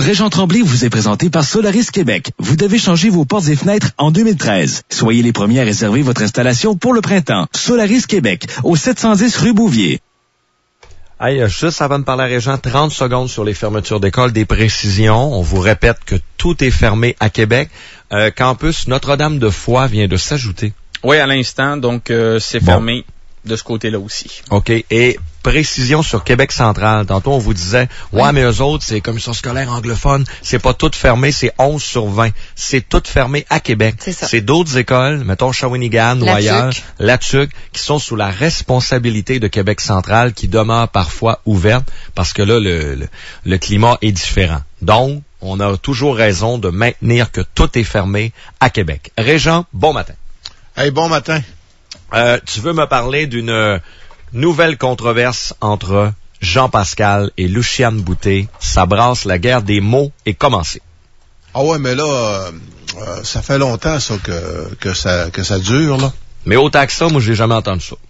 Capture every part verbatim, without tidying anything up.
Régent Tremblay vous est présenté par Solaris Québec. Vous devez changer vos portes et fenêtres en deux mille treize. Soyez les premiers à réserver votre installation pour le printemps. Solaris Québec, au sept cent dix rue Bouvier. Hey, juste avant de parler à Régent, trente secondes sur les fermetures d'école, des précisions. On vous répète que tout est fermé à Québec. Euh, Campus Notre-Dame-de-Foix vient de s'ajouter. Oui, à l'instant, donc euh, c'est bon. Fermé de ce côté-là aussi. OK. Et précision sur Québec central. Tantôt, on vous disait, ouais, oui. mais eux autres, c'est commission scolaire anglophone, c'est pas tout fermé, c'est onze sur vingt. C'est tout fermé à Québec. C'est ça. C'est d'autres écoles, mettons Shawinigan ou ailleurs, La Tuque, qui sont sous la responsabilité de Québec central, qui demeurent parfois ouvertes, parce que là, le, le, le climat est différent. Donc, on a toujours raison de maintenir que tout est fermé à Québec. Régent, bon matin. Hey, bon matin. Euh, tu veux me parler d'une nouvelle controverse entre Jean-Pascal et Luciane Boutet. Ça brasse, la guerre des mots est commencée. Ah ouais, mais là, euh, euh, ça fait longtemps ça que, que ça que ça dure, là. Mais autant que ça, moi, j'ai jamais entendu ça.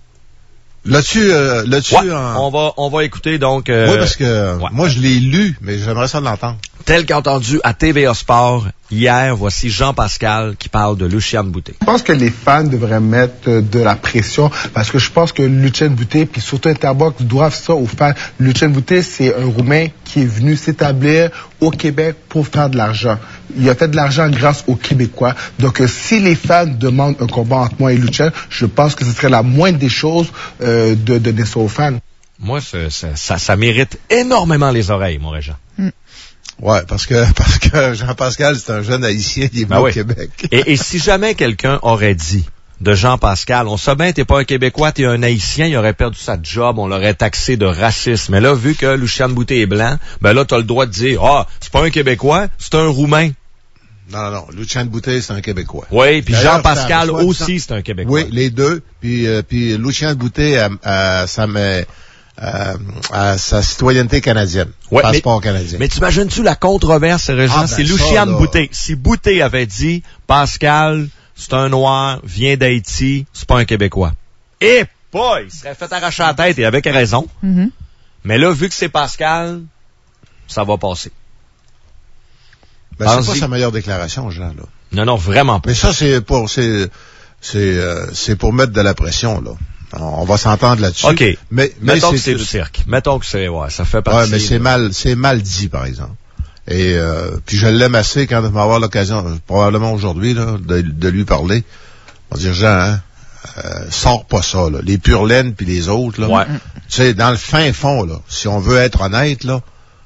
Là-dessus, euh, là-dessus, ouais, en... on va, on va écouter donc. Euh, oui, parce que ouais. moi, je l'ai lu, mais j'aimerais ça l'entendre. Tel qu'entendu à T V A Sport hier, voici Jean-Pascal qui parle de Luciane Boutet. Je pense que les fans devraient mettre de la pression parce que je pense que Luciane Boutet puis surtout Interbox doivent ça aux fans. Luciane Boutet, c'est un Roumain qui est venu s'établir au Québec pour faire de l'argent. Il a fait de l'argent grâce aux Québécois. Donc, euh, si les fans demandent un combat entre moi et Luciane, je pense que ce serait la moindre des choses euh, de donner ça aux fans. Moi, ça, ça, ça, ça mérite énormément les oreilles, mon Régent. Mm. Ouais, parce que parce que Jean-Pascal, c'est un jeune Haïtien qui est venu ben oui. au Québec. et, et si jamais quelqu'un aurait dit de Jean-Pascal, on sait bien, t'es pas un Québécois, t'es un Haïtien, il aurait perdu sa job, on l'aurait taxé de racisme. Mais là, vu que Luciane Boutet est blanc, ben là, t'as le droit de dire, ah, oh, c'est pas un Québécois, c'est un Roumain. Non, non, non. Luciane Boutet, c'est un Québécois. Oui, puis Jean-Pascal aussi, c'est un Québécois. Oui, les deux. Puis, euh, puis Luciane Boutet, euh, euh, ça met... Euh, à sa citoyenneté canadienne. Ouais, passeport mais, canadien. Mais t'imagines-tu la controverse, Régent? Ah, ben c'est Luciane Boutet. Si Boutet avait dit, Pascal, c'est un Noir, vient d'Haïti, c'est pas un Québécois. Eh, boy, il serait fait arracher la tête et avec raison. Mm-hmm. Mais là, vu que c'est Pascal, ça va passer. Ben, c'est pas sa meilleure déclaration, Jean, là. Non, non, vraiment pas. Mais ça, c'est pour, c'est, c'est, euh, c'est pour mettre de la pression, là. On va s'entendre là-dessus. OK. Mais, mais mettons c'est, que c'est du cirque. Mettons que c'est, ouais, ça fait partie. Ouais, mais c'est mal, c'est mal dit, par exemple. Et, euh, puis je l'aime assez quand je vais avoir l'occasion, probablement aujourd'hui, là, de, de lui parler. On va dire, Jean, hein, euh, sors pas ça, là. Les pure laine puis les autres, là. Ouais. Tu sais, dans le fin fond, là, si on veut être honnête, là,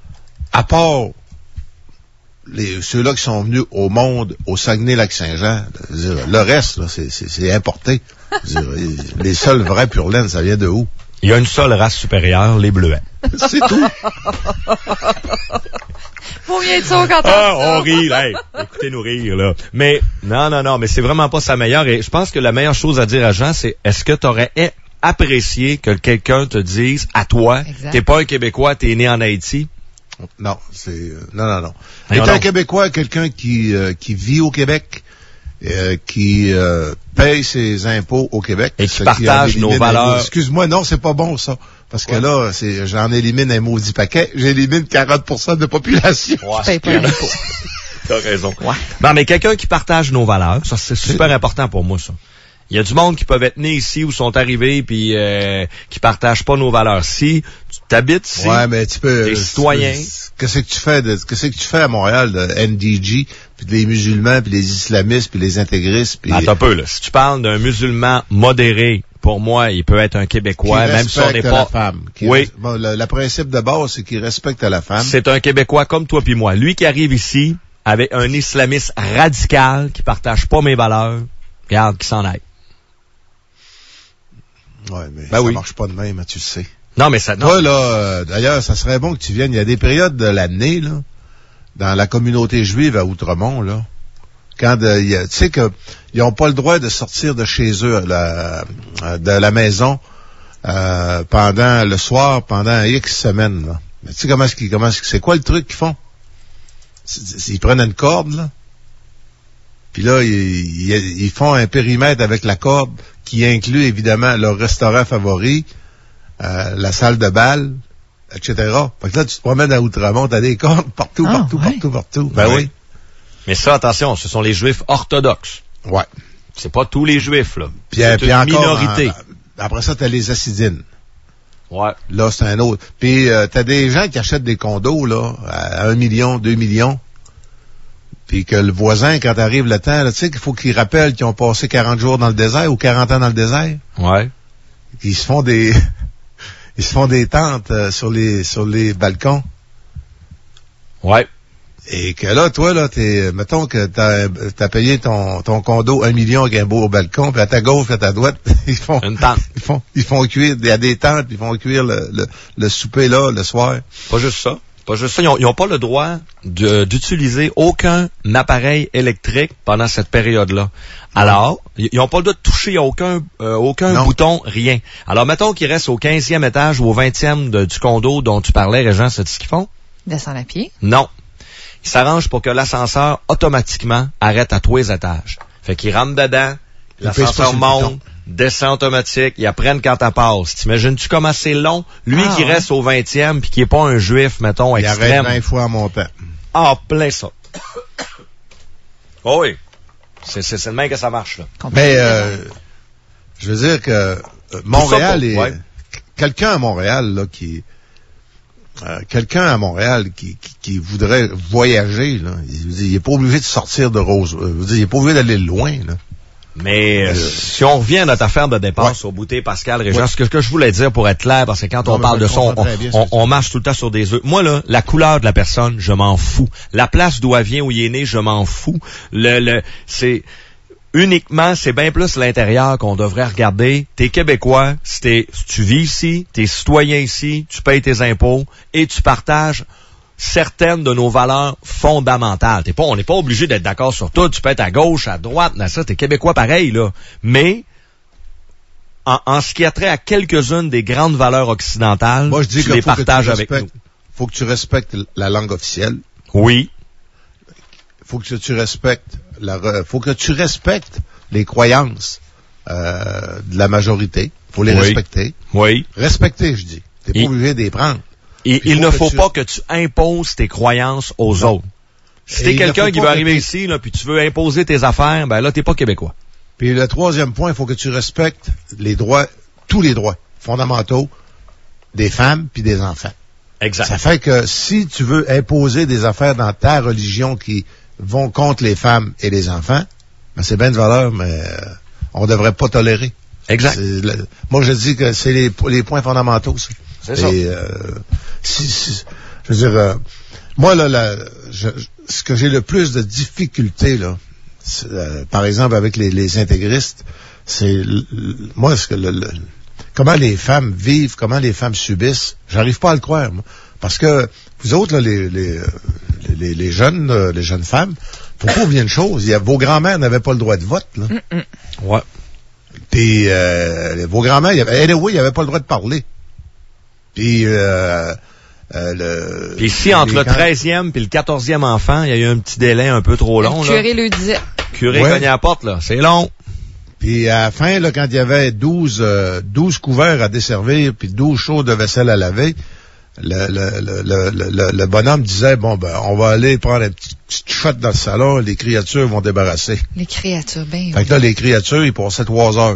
à part les, ceux-là qui sont venus au monde, au Saguenay-Lac-Saint-Jean, le reste, là, c'est, c'est, c'est importé. Les seuls vrais pure laine, ça vient de où? Il y a une seule race supérieure, les bleuets. C'est tout. Faut bien être sûr quand on ah, on rit, là. Hey, écoutez-nous rire, là. Mais, non, non, non, mais c'est vraiment pas sa meilleure. Et je pense que la meilleure chose à dire à Jean, c'est, est-ce que t'aurais apprécié que quelqu'un te dise, à toi, exact. T'es pas un Québécois, t'es né en Haïti? Non, c'est, euh, non, non, non. T'es un Québécois, quelqu'un qui, euh, qui vit au Québec, Euh, qui euh, paye ses impôts au Québec. Et qui partage nos valeurs. Excuse-moi, non, c'est pas bon, ça. Parce ouais. que là, c'est, j'en élimine un maudit paquet. J'élimine quarante pour cent de la population. Ouais, pas T'as raison. Ouais. Non, mais quelqu'un qui partage nos valeurs, ça, c'est super c'est... important pour moi, ça. Il y a du monde qui peuvent être nés ici ou sont arrivés puis euh, qui partagent pas nos valeurs. Si tu t'habites ici, ouais, mais tu peux, t'es citoyen. Qu'est-ce que tu fais de, qu'est-ce que tu fais à Montréal de N D G, puis les musulmans, puis les islamistes, puis les intégristes, puis... Attends un peu, là. Si tu parles d'un musulman modéré, pour moi, il peut être un Québécois, même si on n'est pas... la femme. Oui. Res... Bon, le, le principe de base, c'est qu'il respecte la femme. C'est un Québécois comme toi puis moi. Lui qui arrive ici avec un islamiste radical qui partage pas mes valeurs, regarde, qui s'en aille. Ouais, mais ben ça oui. marche pas de même, tu le sais. Non, mais ça... Non. Toi, là, euh, d'ailleurs, ça serait bon que tu viennes. Il y a des périodes de l'année, là, dans la communauté juive à Outremont, là, quand de, y a, tu sais que ils ont pas le droit de sortir de chez eux, la, de la maison, euh, pendant le soir, pendant X semaines, là. Mais tu sais comment est-ce qu'ils, comment est-ce, c'est quoi le truc qu'ils font? C'est, ils prennent une corde, là. Puis là, ils, ils, ils font un périmètre avec la corde qui inclut évidemment leur restaurant favori, euh, la salle de bal, et cetera. Fait que là, tu te promènes à Outremont, t'as des cordes partout, Ah, partout, ouais. partout, partout. Ben oui. oui. Mais ça, attention, ce sont les Juifs orthodoxes. Ouais. C'est pas tous les Juifs, là. Puis, c'est puis une encore, minorité. en- après ça, t'as les Assidines. Ouais. Là, c'est un autre. Puis, euh, t'as des gens qui achètent des condos, là, à un million, deux millions. Puis que le voisin, quand arrive le temps, là, tu sais qu'il faut qu'ils rappellent qu'ils ont passé quarante jours dans le désert ou quarante ans dans le désert. Ouais. Ils se font des... ils se font des tentes euh, sur les sur les balcons. Ouais. Et que là, toi, là, t'es, mettons que t'as, t'as payé ton, ton condo un million avec un beau balcon, puis à ta gauche, à ta droite, ils font, Une tente. ils font, ils font cuire, il y a des tentes, ils font cuire le, le, le souper là, le soir. Pas juste ça. Pas juste ça. Ils ont, ils ont pas le droit de, d'utiliser aucun appareil électrique pendant cette période-là. Alors, ils n'ont pas le droit de toucher aucun, euh, aucun Non. bouton, rien. Alors, mettons qu'ils restent au quinzième étage ou au vingtième de, du condo dont tu parlais, Régent, c'est ce qu'ils font? Descendre à pied. Non. Ils s'arrangent pour que l'ascenseur, automatiquement, arrête à tous les étages. Fait qu'ils rentrent dedans, Ils pèsent pas l'ascenseur sur le monte, bouton. descend automatique, ils apprennent quand elle passe. T'imagines-tu comment c'est long? Lui Ah, qui ouais. reste au vingtième puis qui est pas un juif, mettons, Ils arrêtent extrême. vingt fois en montant. Ah, plein ça. Oh oui. C'est, c'est, c'est de même que ça marche, là. Mais, euh, je veux dire que euh, Montréal pour- est... ouais. Quelqu'un à Montréal, là, qui... euh, quelqu'un à Montréal qui, qui, qui voudrait voyager, là, il, il est pas obligé de sortir de Rose... euh, je veux dire, il est pas obligé d'aller loin, là. Mais euh, si on revient à notre affaire de dépense au bouté, Pascal, Régent, Ouais. ce que, ce que je voulais dire pour être clair, parce que quand Non, on mais parle je de ça, on, comprends très bien ce on- que tu on marche tout le temps sur des œufs. Moi, là, la couleur de la personne, je m'en fous. La place d'où elle vient, où il est né, je m'en fous. Le, le, c'est uniquement, c'est bien plus l'intérieur qu'on devrait regarder. T'es Québécois, si, t'es, si tu vis ici, t'es citoyen ici, tu payes tes impôts et tu partages certaines de nos valeurs fondamentales. T'es pas, on n'est pas obligé d'être d'accord sur tout. Tu peux être à gauche, à droite, dans ça, t'es Québécois pareil, là. Mais, en, en ce qui a trait à quelques-unes des grandes valeurs occidentales, Moi, je dis tu qu'il les faut que tu partages avec nous. respectes, faut que tu respectes la langue officielle. Oui. Faut que tu respectes la, re- faut que tu respectes les croyances, euh, de la majorité. Faut les Oui. respecter. Oui. Respecter, je dis. T'es pas Et- obligé de les prendre. Et Puis il faut ne que faut tu- pas que tu imposes tes croyances aux Non. autres. Si Et t'es il ne quelqu'un faut qui pas veut que arriver t'es- ici, là, puis tu veux imposer tes affaires, ben là, t'es pas Québécois. Puis le troisième point, il faut que tu respectes les droits, tous les droits fondamentaux des femmes puis des enfants. Exact. Ça fait que si tu veux imposer des affaires dans ta religion qui vont contre les femmes et les enfants, ben c'est bien de valeur, mais euh, on devrait pas tolérer. Exact. C'est le- moi, je dis que c'est les, les points fondamentaux, ça. C'est ça. Et, euh, si, si- je veux dire, euh, moi, là, là je- je- ce que j'ai le plus de difficultés, là, c'est, euh, par exemple, avec les, les intégristes, c'est, l- l- moi, ce que le, le- comment les femmes vivent, comment les femmes subissent, j'arrive pas à le croire, moi. Parce que, vous autres, là, les, les, euh, les, les jeunes, euh, les jeunes femmes, faut pas oublier une chose, il y a, vos grands-mères n'avaient pas le droit de vote, là. Ouais. Puis, euh, vos grands-mères, il y avait, anyway, ils n'avaient pas le droit de parler. Puis, euh, euh, le... Puis ici, entre les- le quand- treizième puis le quatorzième enfant, il y a eu un petit délai un peu trop long, Le là. curé lui disait. Curé Ouais. cognait à la porte, là. C'est long. Puis, à la fin, là, quand il y avait douze, euh, douze couverts à desservir, puis douze chaudes de vaisselle à laver, le, le, le, le, le, le bonhomme disait, bon, ben, on va aller prendre une petite, petite shot dans le salon, les créatures vont débarrasser. Les créatures, ben Fait oui. que là, les créatures, ils passaient trois heures.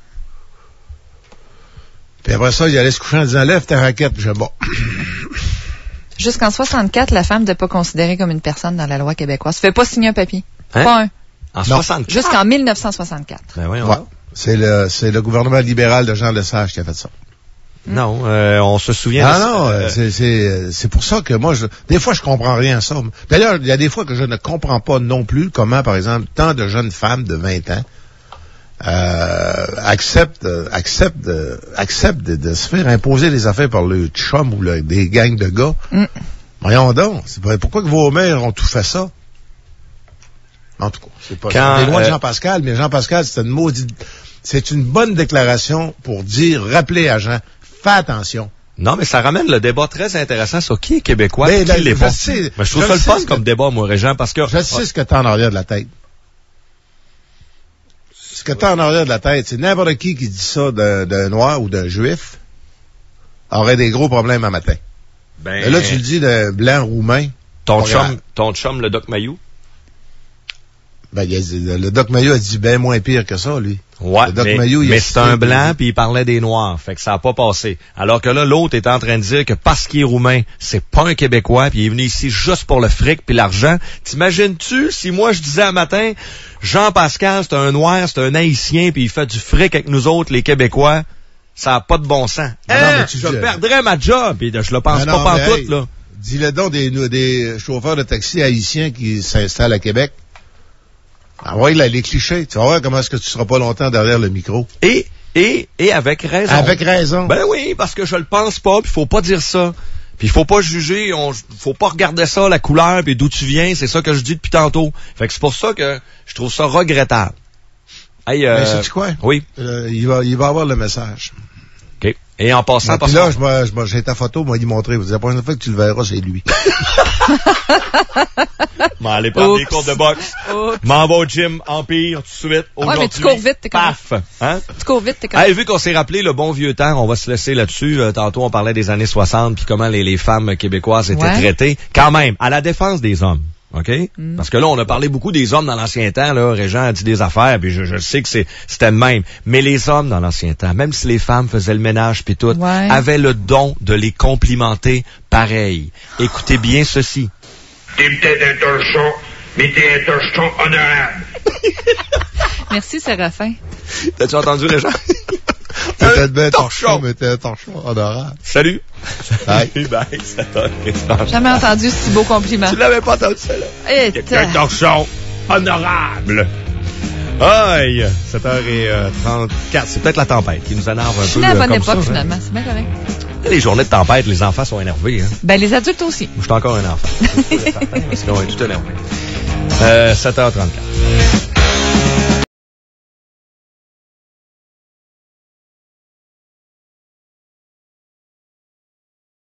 Puis après ça, il allait se coucher en disant, lève ta raquette, puis je dis, bon. Jusqu'en soixante-quatre, la femme n'était pas considérée comme une personne dans la loi québécoise. Tu fais pas signer un papier. Hein? Pas un. En Non. soixante-quatre. Jusqu'en mille neuf cent soixante-quatre. Ben voyons Ouais. donc. C'est le, c'est le gouvernement libéral de Jean Lesage qui a fait ça. Non, euh, on se souvient Ah de non, euh, euh, c'est, c'est, c'est pour ça que moi, je, des fois, je comprends rien à ça. D'ailleurs, il y a des fois que je ne comprends pas non plus comment, par exemple, tant de jeunes femmes de vingt ans euh, acceptent, euh, acceptent, de, acceptent de, de se faire imposer des affaires par le chum ou le- des gangs de gars. Mm. Voyons donc, c'est pas, pourquoi que vos mères ont tout fait ça? En tout cas, c'est pas Quand, c'est loin de euh, Jean-Pascal, mais Jean-Pascal, c'est une maudite, c'est une bonne déclaration pour dire, rappeler à Jean, fais attention. Non, mais ça ramène le débat très intéressant sur qui est québécois Mais et là, qui l'est je pas. sais- Mais je trouve je ça le sais fun ce que- comme débat, moi, Régent, parce que... Je sais ce que t'as en arrière de la tête. Ce que t'as en arrière de la tête, c'est n'importe qui qui dit ça d'un, d'un noir ou d'un juif aurait des gros problèmes à matin. Ben, Mais là, tu le dis, le blanc roumain. Ton Pas chum, grave. ton chum, le Doc Mayou? Ben, il a- le Doc Mayou a dit bien moins pire que ça, lui. Ouais, Le Doc mais, Mayou, il a mais cité c'est un des- blanc, puis il parlait des Noirs, fait que ça a pas passé. Alors que là, l'autre est en train de dire que parce qu'il est roumain, c'est pas un Québécois, puis il est venu ici juste pour le fric puis l'argent. T'imagines-tu si moi je disais un matin, Jean-Pascal, c'est un Noir, c'est un Haïtien, puis il fait du fric avec nous autres, les Québécois, ça a pas de bon sens. Non, Hein? mais tu Je dis- perdrais ma job, puis je le pense Non, pas non, pantoute, mais hey, là. Dis-le donc des, des chauffeurs de taxi haïtiens qui s'installent à Québec. Ah ouais, là, les clichés. Tu vas voir comment est-ce que tu seras pas longtemps derrière le micro. Et, et, et avec raison. Avec raison. Ben oui, parce que je le pense pas, puis faut pas dire ça. Puis faut pas juger, on, faut pas regarder ça, la couleur, puis d'où tu viens, c'est ça que je dis depuis tantôt. Fait que c'est pour ça que je trouve ça regrettable. Hey, euh, Mais sais-tu quoi? Oui. Euh, il va, il va avoir le message. OK. Et en passant, Puis parce là, que- je m'en- je m'en- j'ai ta photo, moi, il montrer. Vous dire, la prochaine fois que tu le verras, c'est lui. m'en aller prendre des Oups. cours de boxe. Oups. M'en va au gym, Empire, tout de suite. Ouais, mais tu Aujourd'hui, cours vite, t'es correct. Paf. Hein? Tu cours vite, t'es comme... Hey, vu qu'on s'est rappelé le bon vieux temps, on va se laisser là-dessus. Euh, tantôt, on parlait des années soixante, puis comment les, les femmes québécoises étaient Ouais. traitées. Quand même, à la défense des hommes. OK? Mm. Parce que là, on a parlé beaucoup des hommes dans l'ancien temps, là. Régent a dit des affaires, puis je, je sais que c'est, c'était le même. Mais les hommes dans l'ancien temps, même si les femmes faisaient le ménage puis tout, Ouais. avaient le don de les complimenter pareil. Écoutez bien ceci. T'es peut-être un torchon, mais t'es un torchon honorable. Merci, Séraphin. T'as-tu entendu, Régent? T'es peut-être bien torchon. torchon, mais t'es un torchon honorable. Salut. Bye. Bye. Ça t'a- Jamais entendu si beau compliment. Tu l'avais pas entendu, celle-là? Eh, T'es un torchon honorable. Aïe, sept heures trente-quatre. C'est peut-être la tempête qui nous énerve un Je suis peu. né à la euh, bonne comme ça, époque, hein. finalement. C'est bien correct. Les journées de tempête, les enfants sont énervés. Hein. Ben, les adultes aussi. Moi, je suis encore un enfant. Je suis certain, mais sinon, on est tout énervé. Euh, sept heures trente-quatre.